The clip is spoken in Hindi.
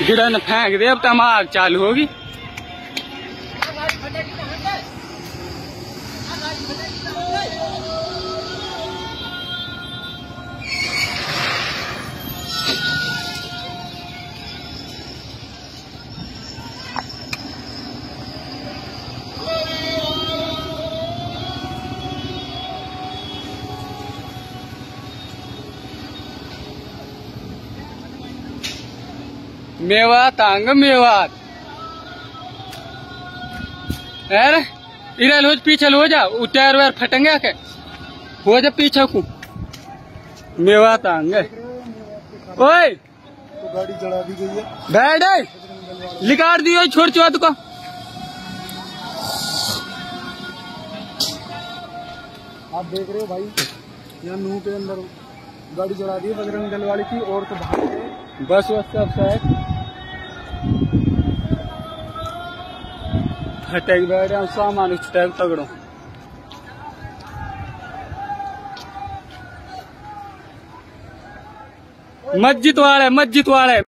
गिरन फेंक दे, अब तमाक चालू होगी। मेवात आंग मेवात अरे इधर हो, पीछे हो जा, टायर वायर फटेंगे के, हो जा पीछे को। मेवात आंग ओए तो गाड़ी चढ़ा दी गई है, बैठ लिकाट दियो छोड़ चौथ को। आप देख रहे हो भाई, यहाँ नूह के अंदर गाड़ी चढ़ा दी है बजरंग दल वाली की, और तो भाग गए। बस सब शायद फटेक बैठ सामान तगड़ो। मस्जिद वाले